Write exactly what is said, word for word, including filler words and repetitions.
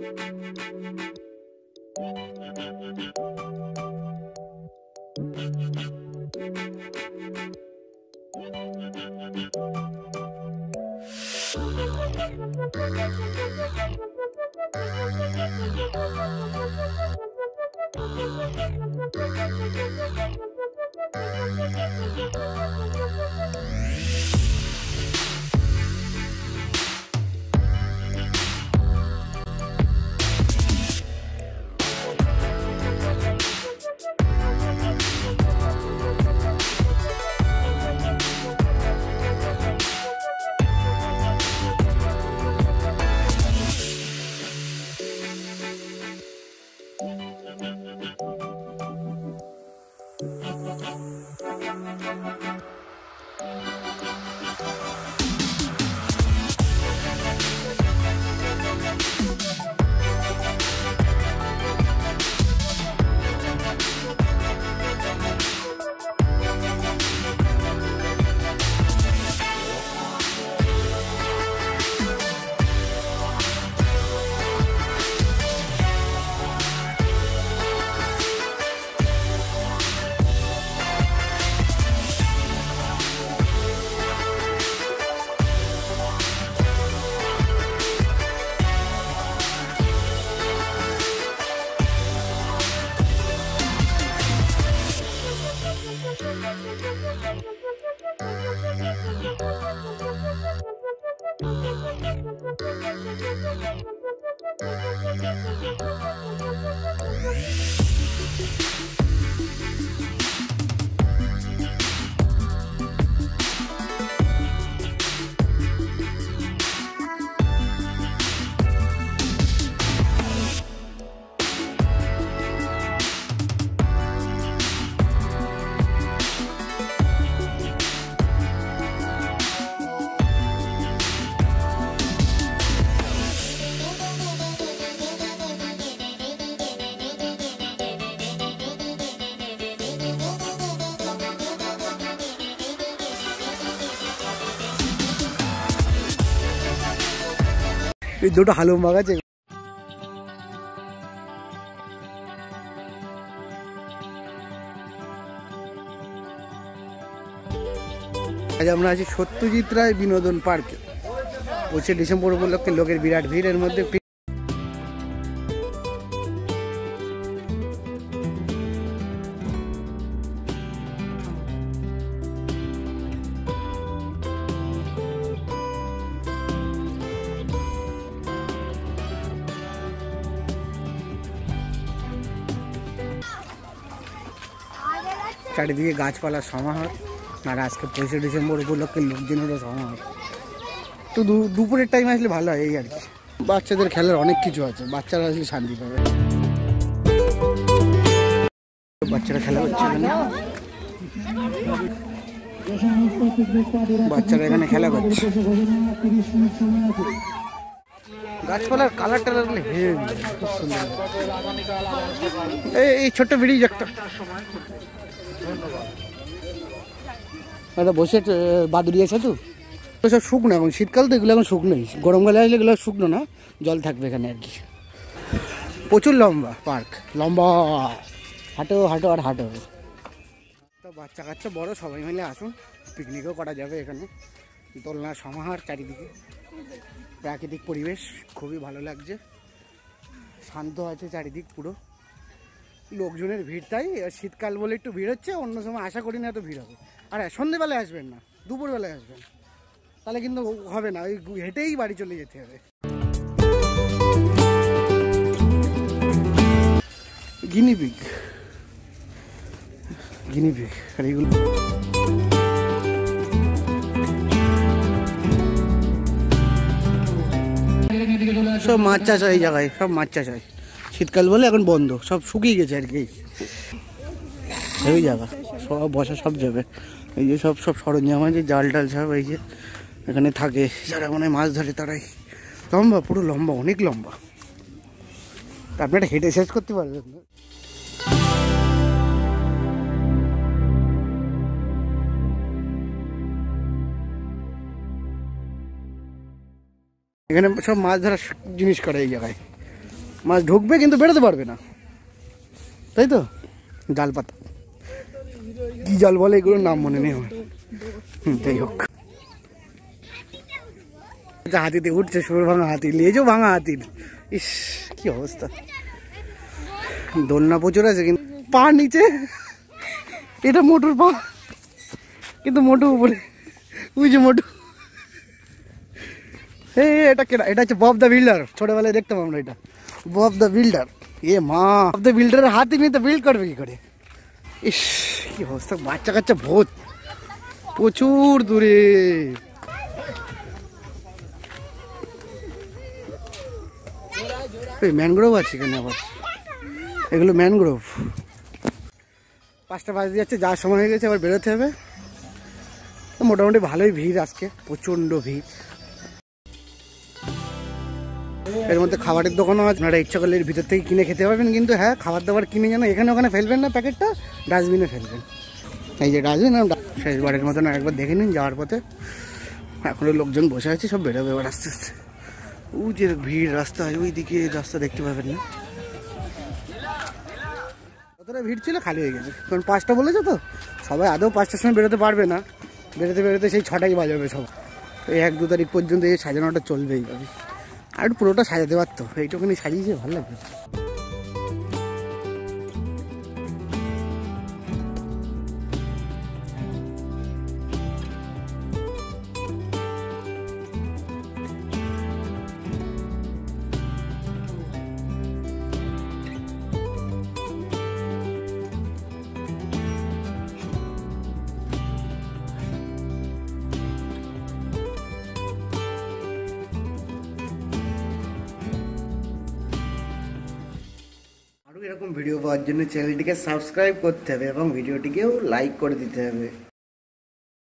দুটো হালুম বাগ আছে। আজ আমরা আছি সত্যজিৎ রায় বিনোদন পার্কে। পঁচিশে ডিসেম্বর উপলক্ষে লোকের বিরাট ভিড়। এর মধ্যে চারিদিকে গাছপালার সমাহার। আর আজকে পঁচিশে ডিসেম্বর উপলক্ষে লোকজনেরও সমাহার। তো দুপুরের টাইম আসলে ভালো হয় এই আর কি। বাচ্চাদের খেলার অনেক কিছু আছে, বাচ্চারা আসলে শান্তি পাবে। বাচ্চারা খেলা করছে এখানে, বাচ্চারা এখানে খেলা করছে। গাছপালার কালার টালার খুব সুন্দর। এই ছোট্ট ব্রিজ একটা বসে বাদুড়ি আছে। তো সব শুকনো, এখন শীতকাল তো এগুলো এখন শুকনোই। গরমকালে আসলে এগুলো শুকনো না, জল থাকবে এখানে আর কি। প্রচুর লম্বা পার্ক, লম্বা। হাঁটো হাঁটো আর হাঁটো। তো বাচ্চা কাচ্চা বড় সবাই মিলে আসুন, পিকনিকও করা যাবে এখানে। দোলনার সমাহার, চারিদিকে প্রাকৃতিক পরিবেশ খুবই ভালো লাগছে। শান্ত আছে চারিদিক পুরো, লোকজনের ভিড়। তাই শীতকাল বলে একটু ভিড় হচ্ছে, অন্য সময় আশা করি না এত ভিড় হবে। আর হ্যাঁ, সন্ধ্যেবেলায় আসবেন না, দুপুরবেলায় আসবেন, তাহলে কিন্তু হবে না। ওই হেঁটেই বাড়ি চলে যেতে হবে। গিনিপিগ, গিনিপিগ আর এইগুলো সব মাছ চাষ হয় এই জায়গায়, সব মাছ চাষ হয়। শীতকাল বলে এখন বন্ধ, সব শুকিয়ে গেছে আর কি। এই জায়গা সব বসা, সব যাবে। এই যে সব সব সরঞ্জাম আছে, জাল টাল সব এই যে এখানে থাকে যারা মনে হয় মাছ ধরে, তারাই। লম্বা, পুরো লম্বা, অনেক লম্বা। আপনারা হেঁটে শেষ করতে পারবেন না। এখানে সব মাছ ধরার জিনিস করে এই জায়গায়। মাছ ঢুকবে কিন্তু বেরোতে পারবে না, তাই তো? জাল পাতা কি জাল বলে এগুলোর নাম মনে নেই আমার। হুম, যাই হোক। হাতিতে উঠছে, সুর ভাঙা হাতি, লেজও ভাঙা হাতির। ইস কি অবস্থা। দোলনা প্রচুর আছে কিন্তু পা নিচে, এটা মোটুর পা কিন্তু মোটু উপরে, ওই যে মোটু। এই এটা কেনা, এটা হচ্ছে বব দ্য বিল্ডার, ছোটবেলায় দেখতাম আমরা এটা, বব দ্য বিল্ডার। এ মা, বব দ্য বিল্ডারের হাতি নিয়ে তো বিল্ড করবে কি করে? ইস কি অবস্থা, বাচ্চা কাচ্চা ভূত প্রচুর দূরে। ম্যানগ্রোভ আছে এখানে আবার, এগুলো ম্যানগ্রোভ। পাঁচটা বাজে যাচ্ছে, যাওয়ার সময় হয়ে গেছে, আবার বেরোতে হবে। মোটামুটি ভালোই ভিড় আজকে, প্রচণ্ড ভিড়। এর মধ্যে খাবারের দোকানও আছে, আপনারা ইচ্ছা করলে এর ভিতর থেকে কিনে খেতে পারবেন। কিন্তু হ্যাঁ, খাবার দাবার কিনে যেন এখানে ওখানে ফেলবেন না, প্যাকেটটা ডাস্টবিনে ফেলবেন। এই যে ডাস্টবিন, শেষবারের মতন একবার দেখে নিন যাওয়ার পথে। এখনো লোকজন বসে আছে, সব বেরোবে এবার আস্তে আস্তে। ওই যে ভিড় রাস্তা, ওই দিকে রাস্তা দেখতে পাবেন না। যতটা ভিড় ছিল খালি হয়ে গেছে, কারণ পাঁচটা বলেছে তো, সবাই আদৌ পাঁচটার সময় বেরোতে পারবে না। বেরোতে বেরোতে সেই ছটাই বাজাবে সব। এই এক দু তারিখ পর্যন্ত এই সাজানোটা চলবেই ভাবি। আর পুরোটা সাজাতে পারতো, এইটুকুনি সাজিয়েছে, ভালো লাগবে। এরকম ভিডিও পাওয়ার জন্য চ্যানেলটিকে সাবস্ক্রাইব করতে হবে এবং ভিডিওটিকেও লাইক করে দিতে হবে।